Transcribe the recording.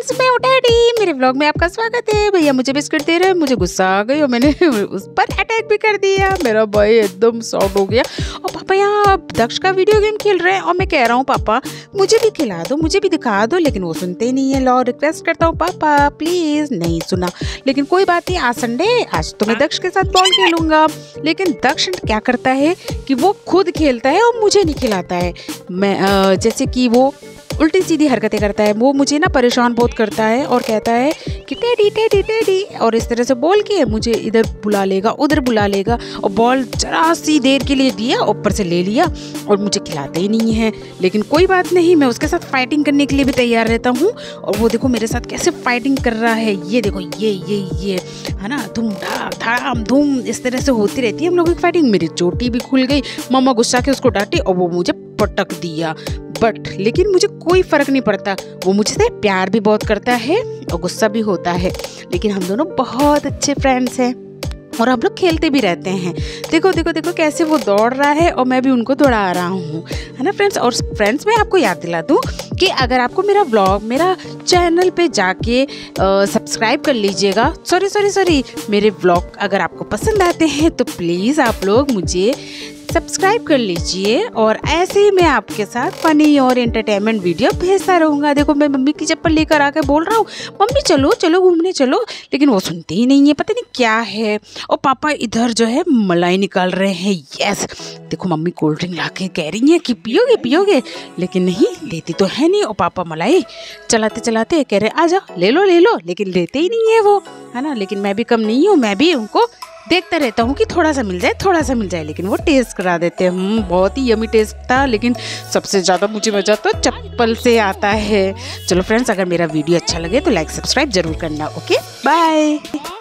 Friends, मैं हूँ daddy. मेरे व्लॉग में आपका स्वागत है। भैया मुझे बिस्किट दे रहे हैं, मुझे गुस्सा आ गई और मैंने उस पर अटैक भी कर दिया। मेरा भाई एकदम शॉक हो गया। और पापा यहाँ दक्ष का वीडियो गेम खेल रहे हैं और मैं कह रहा हूँ पापा मुझे भी खिला दो, मुझे भी दिखा दो, लेकिन वो सुनते ही नहीं है। लो रिक्वेस्ट करता हूँ पापा प्लीज़, नहीं सुना। लेकिन कोई बात नहीं, आज संडे, आज तो मैं दक्ष के साथ बॉल खेलूंगा। लेकिन दक्ष क्या करता है कि वो खुद खेलता है और मुझे नहीं खिलाता है। मैं जैसे कि वो उल्टी सीधी हरकतें करता है। वो मुझे ना परेशान बहुत करता है और कहता है कि टेडी टेडी टेडी, और इस तरह से बोल के मुझे इधर बुला लेगा उधर बुला लेगा। और बॉल जरा सी देर के लिए दिया, ऊपर से ले लिया और मुझे खिलाते ही नहीं है। लेकिन कोई बात नहीं, मैं उसके साथ फाइटिंग करने के लिए भी तैयार रहता हूँ। और वो देखो मेरे साथ कैसे फाइटिंग कर रहा है। ये देखो ये है ना, धूम धाम धूम इस तरह से होती रहती है हम लोगों की फाइटिंग। मेरी चोटी भी खुल गई। मम्मा गुस्सा के उसको डांटी और वो मुझे पटक दिया। बट लेकिन मुझे कोई फर्क नहीं पड़ता। वो मुझसे प्यार भी बहुत करता है और गुस्सा भी होता है। लेकिन हम दोनों बहुत अच्छे फ्रेंड्स हैं और हम लोग खेलते भी रहते हैं। देखो देखो देखो कैसे वो दौड़ रहा है और मैं भी उनको दौड़ा रहा हूँ, है ना फ्रेंड्स। और फ्रेंड्स मैं आपको याद दिला दूँ कि अगर आपको मेरा व्लॉग मेरा चैनल पे जाके सब्सक्राइब कर लीजिएगा। सॉरी मेरे व्लॉग अगर आपको पसंद आते हैं तो प्लीज़ आप लोग मुझे सब्सक्राइब कर लीजिए। और ऐसे ही मैं आपके साथ फनी और एंटरटेनमेंट वीडियो भेजता रहूँगा। देखो मैं मम्मी की चप्पल लेकर आकर बोल रहा हूँ मम्मी चलो चलो घूमने चलो, लेकिन वो सुनते ही नहीं है, पता नहीं क्या है। और पापा इधर जो है मलाई निकाल रहे हैं। यस देखो मम्मी कोल्ड ड्रिंक ला के कह रही है कि पियोगे पियोगे, लेकिन नहीं लेती तो है नहीं। और पापा मलाई चलाते चलाते कह रहे आ जाओ ले लो, लेकिन लेते ही नहीं है वो, है ना। लेकिन मैं भी कम नहीं हूँ, मैं भी उनको देखता रहता हूँ कि थोड़ा सा मिल जाए, लेकिन वो टेस्ट करा देते हैं। बहुत ही यमी टेस्ट था, लेकिन सबसे ज़्यादा मुझे मज़ा तो चप्पल से आता है। चलो फ्रेंड्स, अगर मेरा वीडियो अच्छा लगे तो लाइक सब्सक्राइब जरूर करना। Okay bye.